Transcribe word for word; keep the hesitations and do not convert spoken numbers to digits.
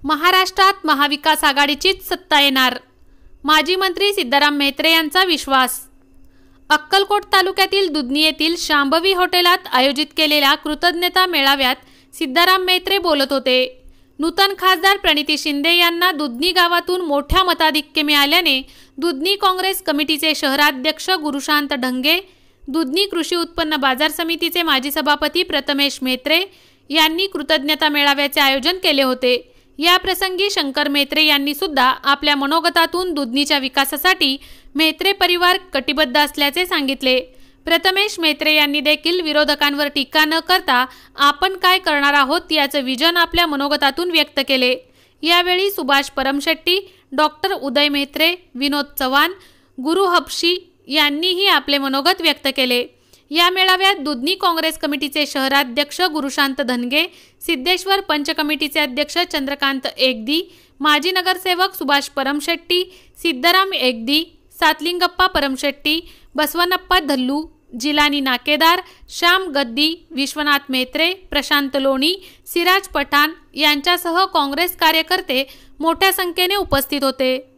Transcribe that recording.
महाराष्ट्रात महाविकास आघाडीचीच सत्ता येणार, माजी मंत्री सिद्धाराम म्हेत्रे यांचा विश्वास। अक्कलकोट तालुक्यातील दुधनी येथील शांभवी हॉटेलात आयोजित केलेल्या कृतज्ञता मेळाव्यात सिद्धाराम म्हेत्रे बोलत होते। नूतन खासदार प्रणिती शिंदे यांना दुधनी गावातून मोठ्या मताधिक्य मिळाल्याने दुधनी काँग्रेस कमिटीचे शहराध्यक्ष गुरुशांत ढंगे, दुधनी कृषी उत्पन्न बाजार समितीचे माजी सभापती प्रथमेश म्हेत्रे यांनी कृतज्ञता मेळाव्याचे आयोजन केले होते। या प्रसंगी शंकर म्हेत्रे यांनी सुद्धा आपल्या मनोगतातून दुधनीच्या विकासासाठी म्हेत्रे परिवार कटिबद्ध असल्याचे सांगितले। प्रथमेश म्हेत्रे यांनी देखील विरोधकांवर टीका न करता आपण काय करणार आहोत याचे विजन आपल्या मनोगतातून व्यक्त केले। यावेळी सुभाष परमशेट्टी, डॉक्टर उदय म्हेत्रे, विनोद चव्हाण, गुरु हबशी यांनीही आपले मनोगत व्यक्त केले। या मेळाव्यात दुधनी काँग्रेस कमिटीचे शहराध्यक्ष गुरुशांत धनगे, सिद्धेश्वर पंच कमिटीचे अध्यक्ष चंद्रकांत एकदी, माजी नगरसेवक सुभाष परमशेट्टी, सिद्धराम एकदी, सातलिंगप्पा परमशेट्टी, बसवनप्पा धल्लू, जिलानी नाकेदार, श्याम गद्दी, विश्वनाथ म्हेत्रे, प्रशांत लोणी, सिराज पठाण यांच्यासह काँग्रेस कार्यकर्ते मोठ्या संख्येने उपस्थित होते।